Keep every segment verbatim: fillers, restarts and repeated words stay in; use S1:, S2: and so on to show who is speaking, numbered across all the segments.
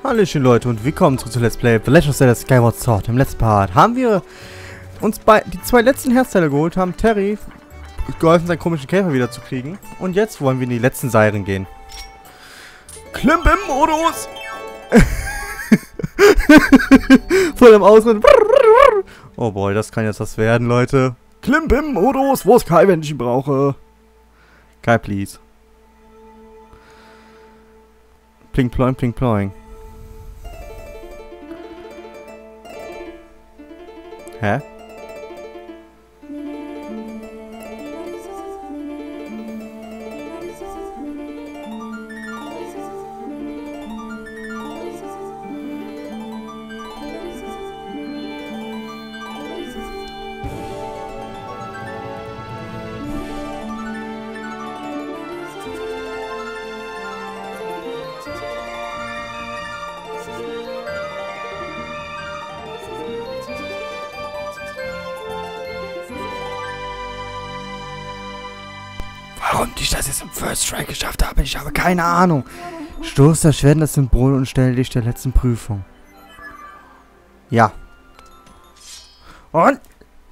S1: Hallöchen Leute und willkommen zurück zu Let's Play The Legend of Zelda Skyward Sword. Im letzten Part haben wir uns bei die zwei letzten Herzteile geholt, haben Terry geholfen, seinen komischen Käfer wieder zu kriegen. Und jetzt wollen wir in die letzten Seiren gehen. Klimbim-Modus! Voll am Ausrennen. Oh boy, das kann jetzt was werden, Leute. Klimbim-Modus, wo ist Kai, wenn ich ihn brauche? Kai, please. Pling ploing, pling ploing. Hä? Warum ich das jetzt im First Try geschafft habe, ich habe keine Ahnung. Stoß das Schwert in das Symbol und stelle dich der letzten Prüfung. Ja. Und?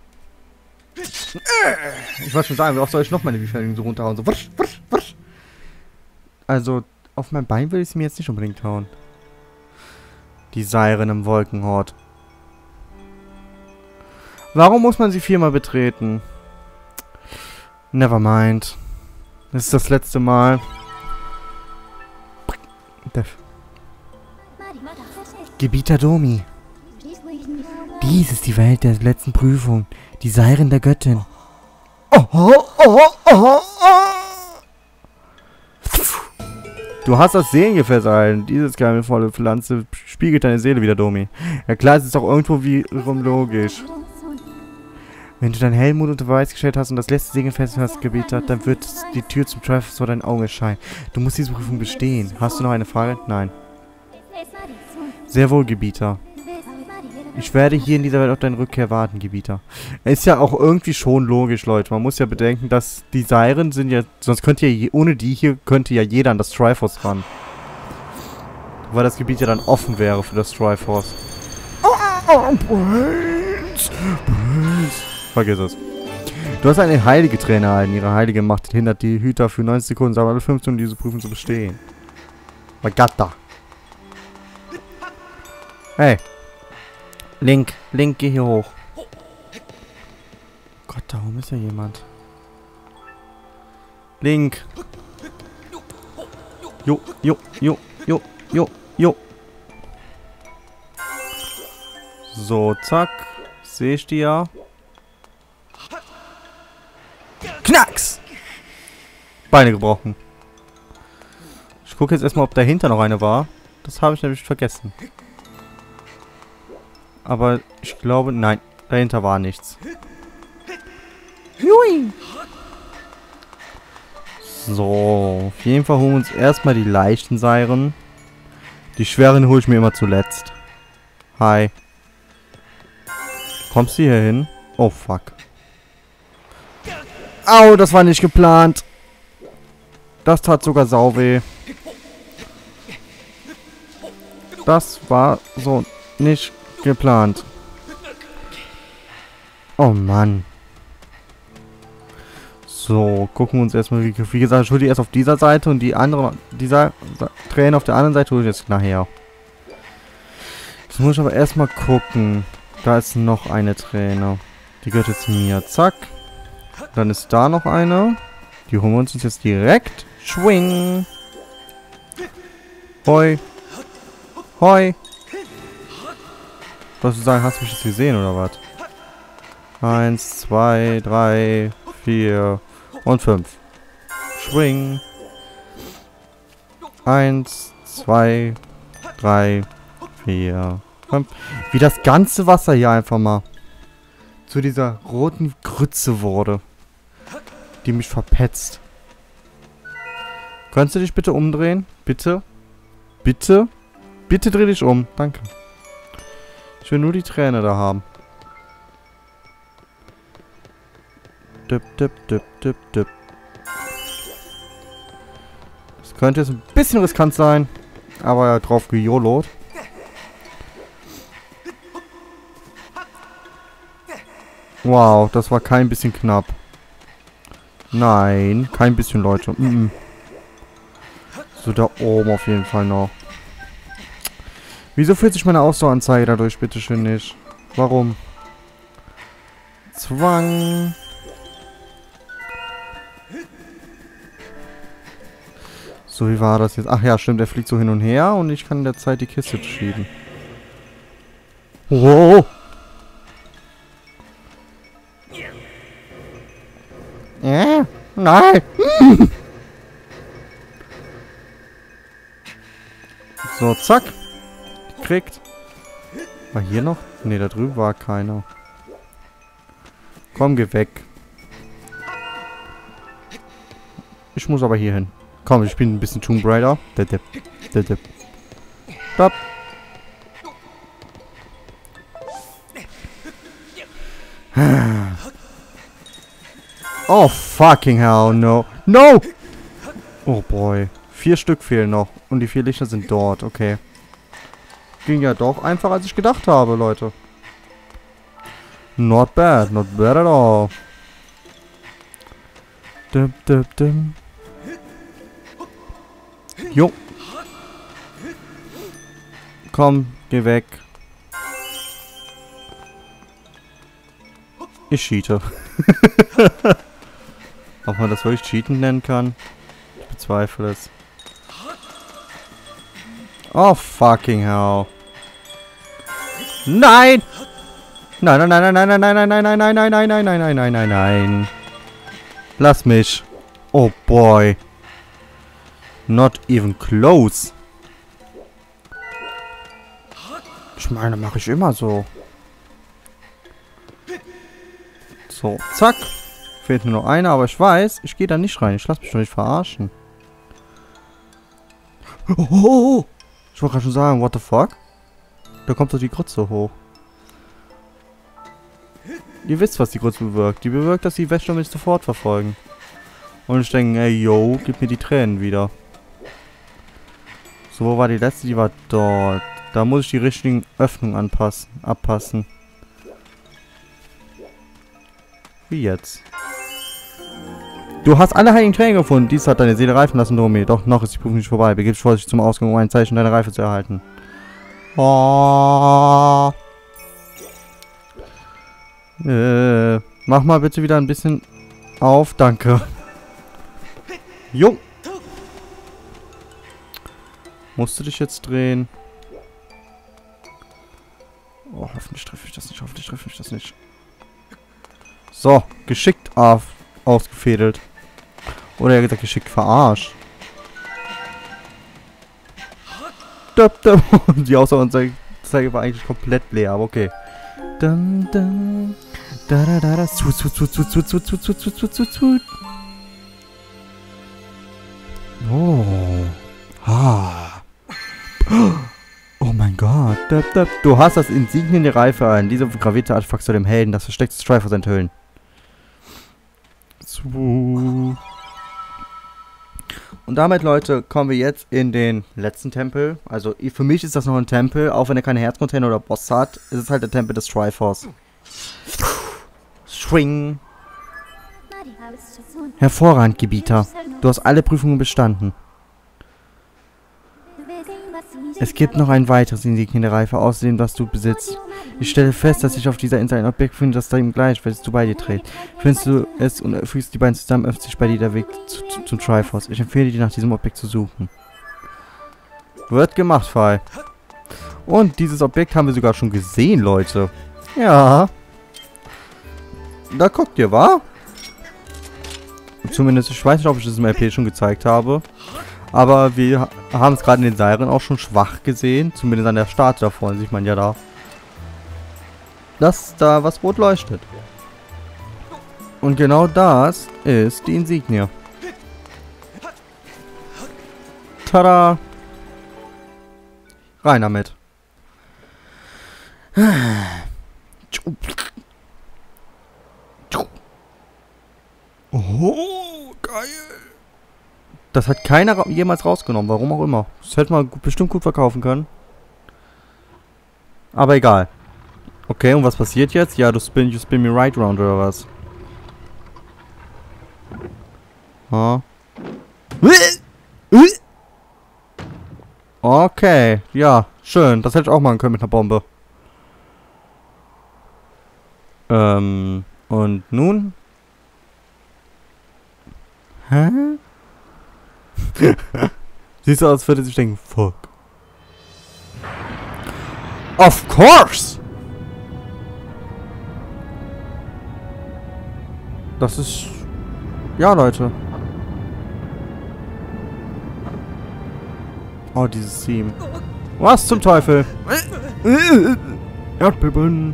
S1: Ich wollte schon sagen, wie oft soll ich noch meine Beschädigung so runterhauen? So wusch, wusch, wusch. Also, auf mein Bein will ich es mir jetzt nicht unbedingt hauen. Die Seiren im Wolkenhort. Warum muss man sie viermal betreten? Nevermind. Das ist das letzte Mal. Gebieter Domi. Dies ist die Welt der letzten Prüfung. Die Seiren der Göttin. Oh, oh, oh, oh, oh. Du hast das Seelengefäß. Dieses geheimnisvolle Pflanze spiegelt deine Seele wieder, Domi. Ja klar, es ist auch irgendwo wiederum logisch. Wenn du deinen Helmut unter Beweis gestellt hast und das letzte Segelfest hast, Gebieter, dann wird die Tür zum Triforce vor deinen Augen erscheinen. Du musst diese Prüfung bestehen. Hast du noch eine Frage? Nein. Sehr wohl, Gebieter. Ich werde hier in dieser Welt auf deine Rückkehr warten, Gebieter. Ist ja auch irgendwie schon logisch, Leute. Man muss ja bedenken, dass die Seiren sind ja... Sonst könnte ja... Ohne die hier könnte ja jeder an das Triforce ran. Weil das Gebiet ja dann offen wäre für das Triforce. Oh, oh, Prince! Prince! Vergiss es. Du hast eine heilige Träne erhalten. Ihre heilige Macht hindert die Hüter für neunzig Sekunden, aber alle fünfzehn, um diese Prüfung zu bestehen. Vagata. Hey. Link. Link, geh hier hoch. Gott, da oben ist ja jemand. Link. Jo, jo, jo, jo, jo, jo. So, zack. Sehe ich die ja. Knacks! Beine gebrochen. Ich gucke jetzt erstmal, ob dahinter noch eine war. Das habe ich nämlich vergessen. Aber ich glaube, nein, dahinter war nichts. Hui. So, auf jeden Fall holen wir uns erstmal die leichten Seiren. Die schweren hole ich mir immer zuletzt. Hi. Kommst du hier hin? Oh, fuck. Au, das war nicht geplant. Das tat sogar sau weh. Das war so nicht geplant. Oh Mann. So, gucken wir uns erstmal, wie, wie gesagt, ich hole die erst auf dieser Seite und die andere, dieser Träne auf der anderen Seite hole ich jetzt nachher. Jetzt muss ich aber erstmal gucken. Da ist noch eine Träne. Die gehört jetzt mir. Zack. Dann ist da noch eine. Die holen wir uns jetzt direkt. Schwing. Hoi. Hoi. Was du sagen, hast du mich jetzt gesehen oder was? Eins, zwei, drei, vier und fünf. Schwing. Eins, zwei, drei, vier, fünf. Wie das ganze Wasser hier einfach mal zu dieser roten Grütze wurde. Die mich verpetzt. Könntest du dich bitte umdrehen? Bitte? Bitte? Bitte dreh dich um. Danke. Ich will nur die Träne da haben. Dip, dip, dip, dip, dip. Das könnte jetzt ein bisschen riskant sein. Aber drauf gejolot. Wow, das war kein bisschen knapp. Nein, kein bisschen, Leute. Mm -mm. So, da oben auf jeden Fall noch. Wieso fühlt sich meine Ausdaueranzeige dadurch bitteschön nicht? Warum? Zwang. So, wie war das jetzt? Ach ja, stimmt, er fliegt so hin und her und ich kann in der Zeit die Kiste schieben. Wow. Äh, nein. So, zack. Gekriegt. War hier noch? Ne, da drüben war keiner. Komm, geh weg. Ich muss aber hier hin. Komm, ich bin ein bisschen Tomb Raider. Dip, dip, dip. Stopp. Oh, fucking hell, no. No! Oh, boy. Vier Stück fehlen noch. Und die vier Lichter sind dort, okay. Ging ja doch einfacher, als ich gedacht habe, Leute. Not bad, not bad at all. Dim, dim, dim. Jo. Komm, geh weg. Ich cheate. Ob man das wirklich cheaten nennen kann? Ich bezweifle es. Oh, fucking hell. Nein! Nein, nein, nein, nein, nein, nein, nein, nein, nein, nein, nein, nein, nein, nein, nein, nein, nein. Lass mich. Oh, boy. Not even close. Ich meine, mache ich immer so. So, zack. Fehlt nur noch einer, aber ich weiß, ich gehe da nicht rein. Ich lasse mich doch nicht verarschen. Oh, oh, oh. Ich wollte gerade schon sagen, what the fuck? Da kommt doch die Grütze hoch. Ihr wisst, was die Grütze bewirkt. Die bewirkt, dass die Wächter mich sofort verfolgen. Und ich denke, ey, yo, gib mir die Tränen wieder. So, wo war die letzte? Die war dort. Da muss ich die richtigen Öffnungen anpassen, abpassen. Wie jetzt? Du hast alle heiligen Tränen gefunden. Dies hat deine Seele reifen lassen, Domi. Doch noch ist die Prüfung nicht vorbei. Begib dich vorsichtig zum Ausgang, um ein Zeichen deiner Reife zu erhalten. Oh. Äh, mach mal bitte wieder ein bisschen auf. Danke. Jo. Musst du dich jetzt drehen? Oh, hoffentlich treffe ich das nicht. Hoffentlich treffe ich das nicht. So, geschickt auf, ausgefädelt. Oder eher gesagt, geschickt verarscht. Die Ausdaueranzeige war eigentlich komplett leer, aber okay. Dun, dun, da, da, da, da. Zu, zu, zu, zu, zu, zu, zu, zu, zu, zu, zu, zu. Oh. Ah. Oh mein Gott. Du hast das Insignien der Reife ein. Diese gravierte Artefakt soll dem Helden das versteckte Triforce enthüllen. So. Und damit, Leute, kommen wir jetzt in den letzten Tempel. Also, für mich ist das noch ein Tempel. Auch wenn er keine Herzcontainer oder Boss hat, ist es halt der Tempel des Triforce. Swing. Hervorragend, Gebieter. Du hast alle Prüfungen bestanden. Es gibt noch ein weiteres Insignien der Reife, außerdem, was du besitzt. Ich stelle fest, dass sich auf dieser Insel ein Objekt findet, das da ihm gleich, wenn du bei dir trägst. Findest du es und fügst die beiden zusammen, öffnet sich bei dir der Weg zu, zu, zum Triforce. Ich empfehle dir, nach diesem Objekt zu suchen. Wird gemacht, Fall. Und dieses Objekt haben wir sogar schon gesehen, Leute. Ja. Da guckt ihr, wa? Zumindest, ich weiß nicht, ob ich das im L P schon gezeigt habe. Aber wir haben es gerade in den Seiren auch schon schwach gesehen. Zumindest an der Start davor sieht man ja da, dass da was rot leuchtet. Und genau das ist die Insignie. Tada! Rein damit. Oh, geil! Das hat keiner ra jemals rausgenommen. Warum auch immer. Das hätte man gut, bestimmt gut verkaufen können. Aber egal. Okay, und was passiert jetzt? Ja, du spin, you spin me right round oder was? Ha. Okay, ja, schön. Das hätte ich auch machen können mit einer Bombe. Ähm, und nun? Hä? Siehst du aus, als würde sich denken, fuck. Of course! Das ist... Ja, Leute. Oh, dieses Theme. Was zum Teufel? Erdbeben.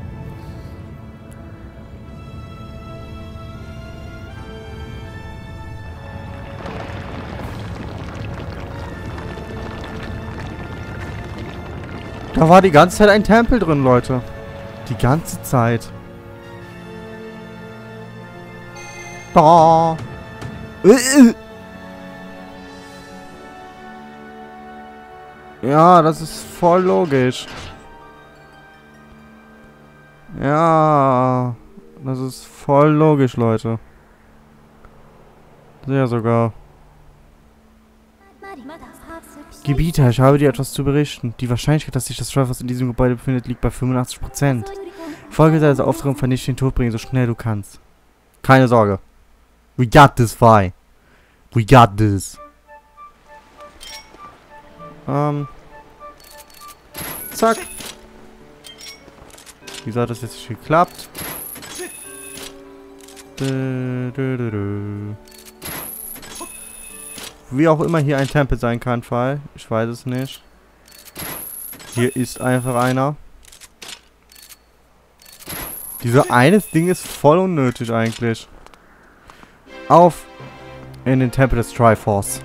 S1: Da war die ganze Zeit ein Tempel drin, Leute. Die ganze Zeit. Da. Ja, das ist voll logisch. Ja, das ist voll logisch, Leute. Sehr sogar. Gebieter, ich habe dir etwas zu berichten. Die Wahrscheinlichkeit, dass sich das Triforce in diesem Gebäude befindet, liegt bei fünfundachtzig Prozent. Folge seiner Auftrag und vernichte den Tod bringen, so schnell du kannst. Keine Sorge. We got this, Vi. We got this. Ähm. Zack. Wieso hat das jetzt nicht geklappt? Dö, dö, dö, dö. Wie auch immer hier ein Tempel sein kann, Fall. Ich weiß es nicht. Hier ist einfach einer. Dieser eines Ding ist voll unnötig eigentlich. Auf in den Tempel des Triforce.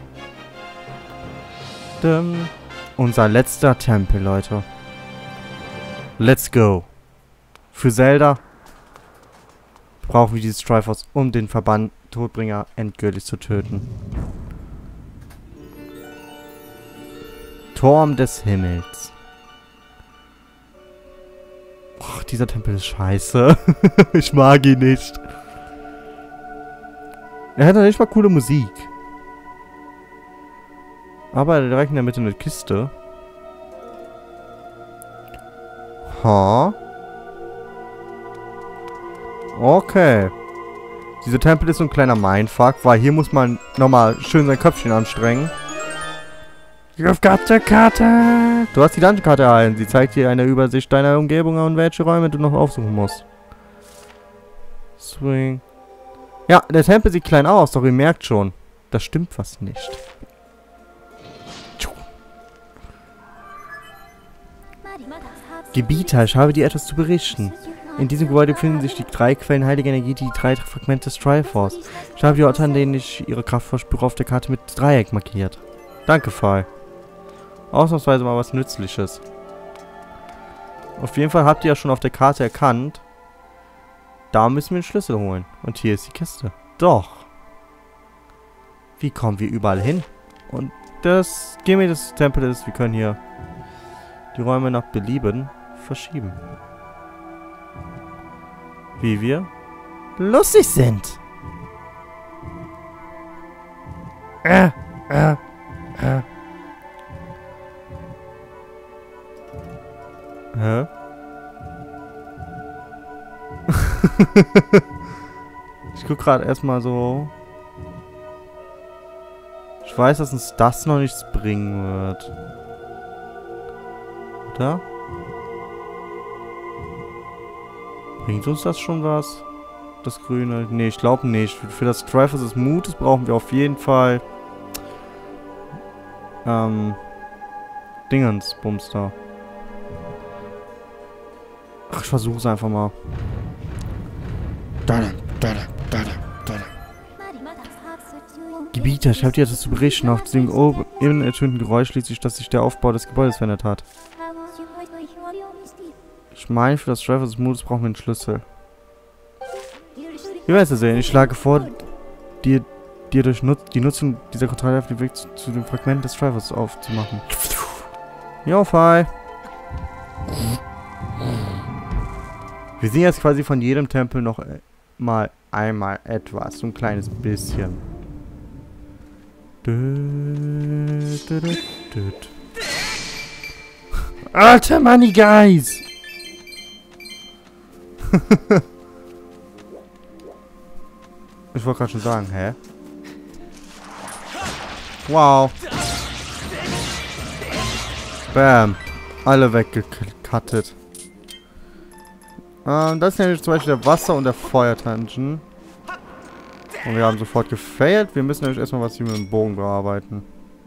S1: Dum. Unser letzter Tempel, Leute. Let's go. Für Zelda brauchen wir dieses Triforce, um den Verband Todbringer endgültig zu töten. Turm des Himmels. Och, dieser Tempel ist scheiße. Ich mag ihn nicht. Er hat nicht mal coole Musik. Aber direkt in der Mitte eine Kiste. Ha. Okay. Dieser Tempel ist so ein kleiner Mindfuck, weil hier muss man nochmal schön sein Köpfchen anstrengen. You've got the Karte. Du hast die Dungeon-Karte erhalten. Sie zeigt dir eine Übersicht deiner Umgebung und welche Räume du noch aufsuchen musst. Swing. Ja, der Tempel sieht klein aus, doch ihr merkt schon, da stimmt was nicht. Gebieter, ich habe dir etwas zu berichten. In diesem Gebäude befinden sich die drei Quellen heiliger Energie, die drei Fragmente des Triforce. Ich habe die Orte, an denen ich ihre Kraft verspüre, auf der Karte mit Dreieck markiert. Danke, Fall. Ausnahmsweise mal was Nützliches. Auf jeden Fall habt ihr ja schon auf der Karte erkannt, da müssen wir den Schlüssel holen. Und hier ist die Kiste. Doch. Wie kommen wir überall hin? Und das Gimmick des Tempels ist, wir können hier die Räume nach Belieben verschieben. Wie wir lustig sind. Äh, äh, äh. Hä? Ich guck gerade erstmal so. Ich weiß, dass uns das noch nichts bringen wird. Oder? Bringt uns das schon was? Das Grüne? Nee, ich glaube nicht. Für das Triforce des Mutes brauchen wir auf jeden Fall ähm Dingens, Bumster. Ach, ich versuche es einfach mal. Gebieter, ich habe dir etwas zu berichten. Auf dem oben ertönten Geräusch ließ sich, dass sich der Aufbau des Gebäudes verändert hat. Ich meine, für das Triforce des Mutes brauchen wir einen Schlüssel. Wie wirst du sehen? Ich schlage vor, dir dir durch Nut die Nutzung dieser Kontrolle auf den Weg zu, zu dem Fragment des Trifles aufzumachen. Jo, Fi. Wir sehen jetzt quasi von jedem Tempel noch äh, mal einmal etwas. So ein kleines bisschen. Dö, dö, dö, dö. Alter Money Guys! Ich wollte gerade schon sagen, hä? Wow. Bam. Alle weggekattet. Ähm, das ist nämlich zum Beispiel der Wasser- und der Feuer-Dungeon. Und wir haben sofort gefailt. Wir müssen nämlich erstmal was hier mit dem Bogen bearbeiten.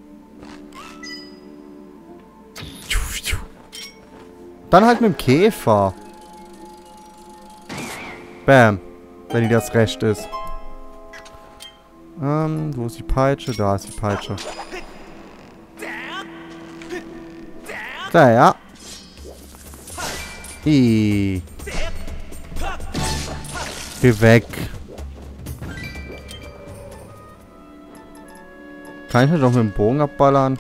S1: Dann halt mit dem Käfer. Bam. Wenn dir das recht ist. Ähm, wo ist die Peitsche? Da ist die Peitsche. Da, ja. I. Geh weg. Kann ich nicht doch mit dem Bogen abballern?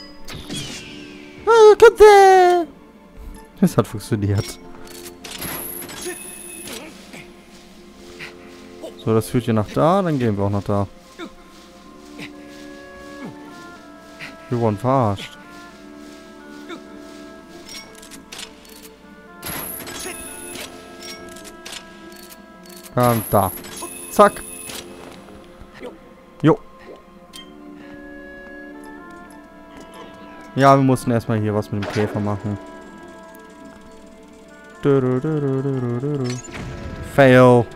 S1: Ah, kommt der! Das hat funktioniert. So, das führt hier nach da, dann gehen wir auch nach da. Wir wurden verarscht. Und da. Zack. Jo. Ja, wir mussten erstmal hier was mit dem Käfer machen. Du, du, du, du, du, du, du. Fail.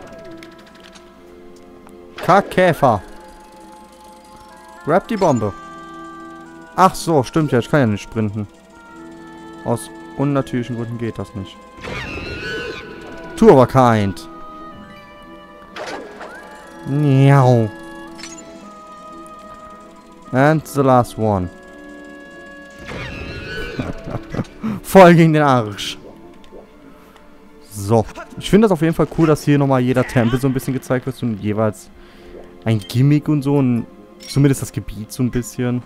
S1: Kackkäfer. Grab die Bombe. Ach so, stimmt ja, ich kann ja nicht sprinten. Aus unnatürlichen Gründen geht das nicht. Two of a kind. Miau. And the last one. Voll gegen den Arsch. So. Ich finde das auf jeden Fall cool, dass hier nochmal jeder Tempel so ein bisschen gezeigt wird und jeweils ein Gimmick und so. Und zumindest das Gebiet so ein bisschen.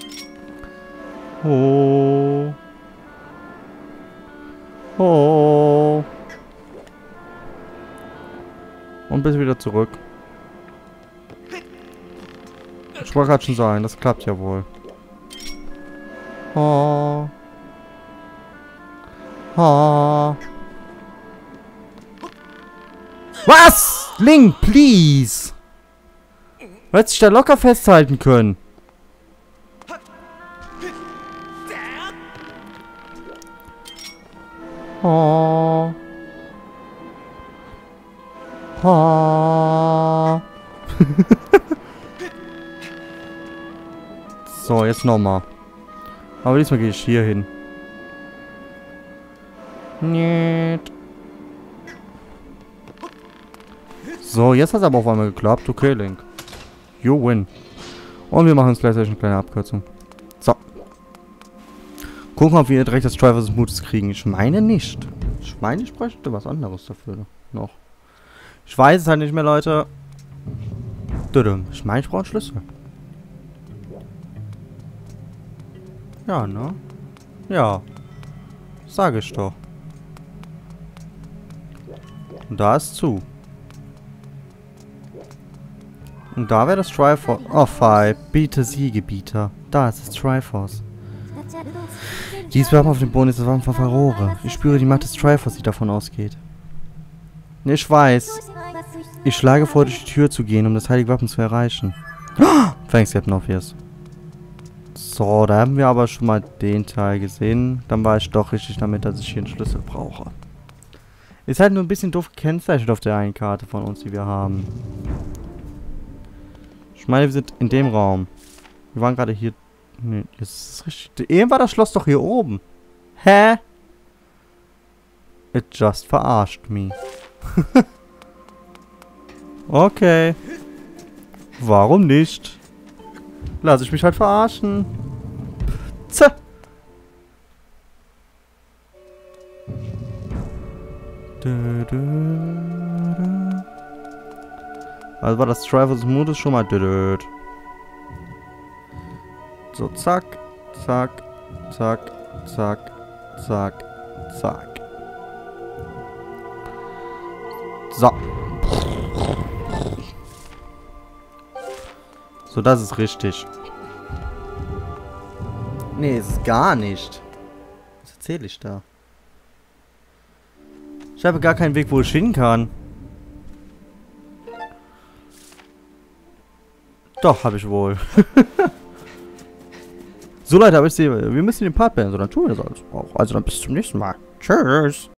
S1: Oh. Oh. Und bis wieder zurück. Ich wollte gerade schon sagen, das klappt ja wohl. Oh. Oh. Was? Link, please. Du hättest dich da locker festhalten können. Oh. Oh. So, jetzt nochmal. Aber diesmal gehe ich hier hin. Nicht. So, jetzt hat es aber auf einmal geklappt. Okay, Link. You win. Und wir machen uns gleichzeitig eine kleine Abkürzung. So. Gucken, ob wir direkt das Trifles Mutes kriegen. Ich meine nicht. Ich meine, ich bräuchte was anderes dafür noch. Ich weiß es halt nicht mehr, Leute. Ich meine, ich brauche einen Schlüssel. Ja, ne? Ja. Sag ich doch. Und da ist zu. Und da wäre das Triforce. Oh, Fi. Biete Siegebieter. Da ist das Triforce. Dies Wappen auf dem Boden ist das Wappen von Farore. Ich spüre die Macht des Triforce, die davon ausgeht. Ich weiß. Ich schlage vor, durch die Tür zu gehen, um das heilige Wappen zu erreichen. Thanks, Captain Obvious. So, da haben wir aber schon mal den Teil gesehen. Dann war ich doch richtig damit, dass ich hier einen Schlüssel brauche. Ist halt nur ein bisschen doof gekennzeichnet auf der einen Karte von uns, die wir haben. Ich meine, wir sind in dem Raum. Wir waren gerade hier... Nee, ist das richtig? Eben war das Schloss doch hier oben. Hä? It just verarscht me. Okay. Warum nicht? Lass ich mich halt verarschen. Zäh. Also war das Trifles Modus schon mal dödöd. So, zack, zack, zack, zack, zack, zack. So. So, das ist richtig. Nee, es ist gar nicht. Was erzähle ich da? Ich habe gar keinen Weg, wo ich hin kann. Doch, habe ich wohl. So Leute, aber ich sehe, wir müssen den Part beenden, so dann tun wir das alles auch. Also dann bis zum nächsten Mal. Tschüss.